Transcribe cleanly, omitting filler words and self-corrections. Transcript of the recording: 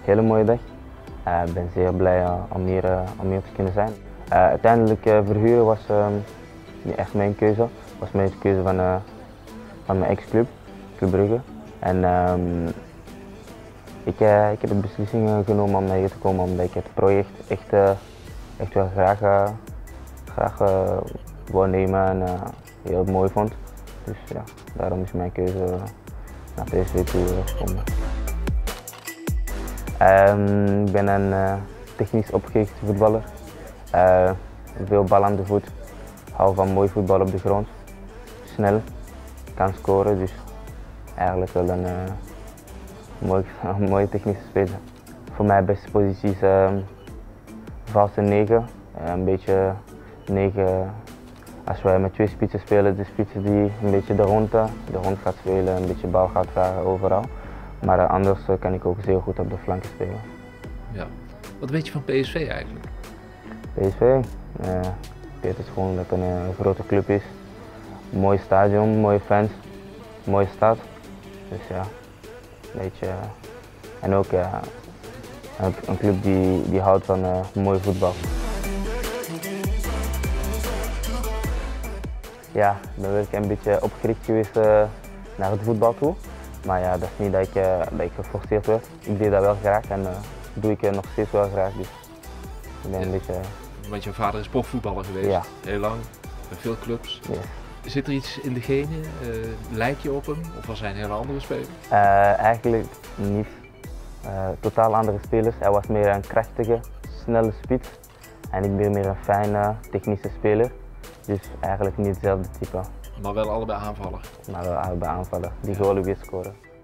hele mooie dag. Ik ben zeer blij om hier te kunnen zijn. Uiteindelijk verhuren was niet echt mijn keuze. Het was mijn keuze van mijn ex-club, Club Brugge. En ik heb de beslissing genomen om hier te komen omdat ik het project echt wel graag wou nemen en heel mooi vond. Dus ja, daarom is mijn keuze naar PSV toe gekomen. Ik ben een technisch opgerichte voetballer. Veel bal aan de voet. Hou van mooi voetbal op de grond. Snel, kan scoren, dus eigenlijk wel een mooie technische speler. Voor mij de beste positie is valse 9. Een beetje 9 als wij met 2 spitsen spelen, de spitsen die een beetje de rond gaat spelen, een beetje bal gaat vragen overal. Maar anders kan ik ook zeer goed op de flanken spelen. Ja. Wat weet je van PSV eigenlijk? PSV? Ik weet het gewoon dat het een grote club is. Mooi stadion, mooie fans, mooie stad. Dus ja, een beetje. En ook een club die houdt van mooi voetbal. Ja, ik ben wel een beetje opgericht geweest naar het voetbal toe. Maar ja, dat is niet dat ik geforceerd werd. Ik deed dat wel graag en doe ik nog steeds wel graag. Dus ik ben een beetje. Want jouw vader is profvoetballer geweest, ja. Heel lang, bij veel clubs. Yes. Zit er iets in de genen? Lijk je op hem of was hij een hele andere speler? Eigenlijk niet. Totaal andere spelers. Hij was meer een krachtige, snelle spits. En ik ben meer een fijne, technische speler. Dus eigenlijk niet hetzelfde type. Maar wel allebei aanvaller. Maar wel allebei aanvallen, die goalen weer scoren.